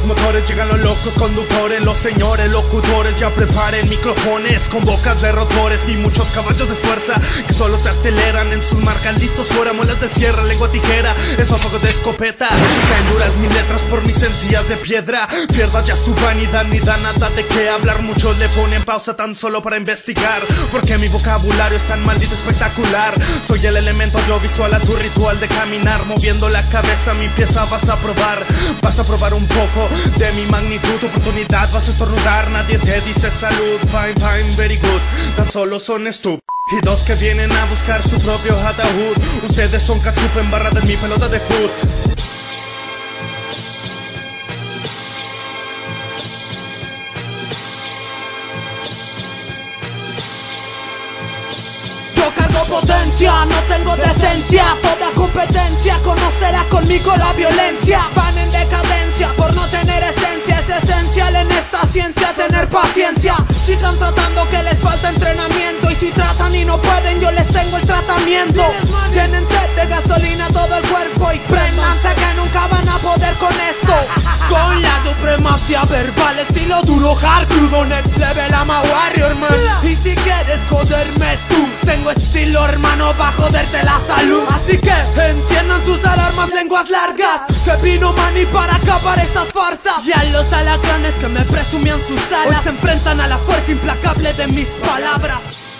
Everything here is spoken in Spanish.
motores, llegan los locos conductores, los señores locutores ya preparen micrófonos con bocas de rotores y muchos caballos de fuerza que solo se aceleran en sus marcas, listos fuera, muelas de sierra, lengua tijera, esófago de escopeta. Caen duras mis letras por mis encías de piedra, pierda ya su vanidad ni da nada de qué hablar. Muchos le ponen pausa tan solo para investigar, porque mi vocabulario es tan maldito espectacular. Soy el elemento audiovisual a tu ritual de caminar, moviendo la cabeza, mi pieza vas a probar un poco de mi magnitud, oportunidad, vas a estornudar, nadie te dice salud, fine, fine, very good, tan solo son estúpidos que vienen a buscar su propio ataúd. Ustedes son catsup en barra de mi pelota de foot. Yo cargo potencia, no tengo decencia. Toda competencia conocerá conmigo la violencia. Van en decadencia por no tener esencia. Es esencial en esta ciencia tener paciencia. Sigan tratando que les falta entrenamiento, y si tratan y no pueden yo les tengo el tratamiento. Tienen sed de gasolina todo el cuerpo y préndanse que nunca van a poder con esto. Con la supremacía verbal, estilo duro, hard, crudo, next level, I'm a warrior man. Y si quieres joderme tú, tengo estilo hermano pa' joderte la salud. Así que enciendan sus alarmas, lenguas largas, que vino mani para acabar estas farsas. Y a los alacranes que me presumían sus alas, hoy se enfrentan a la fuerza implacable de mis palabras.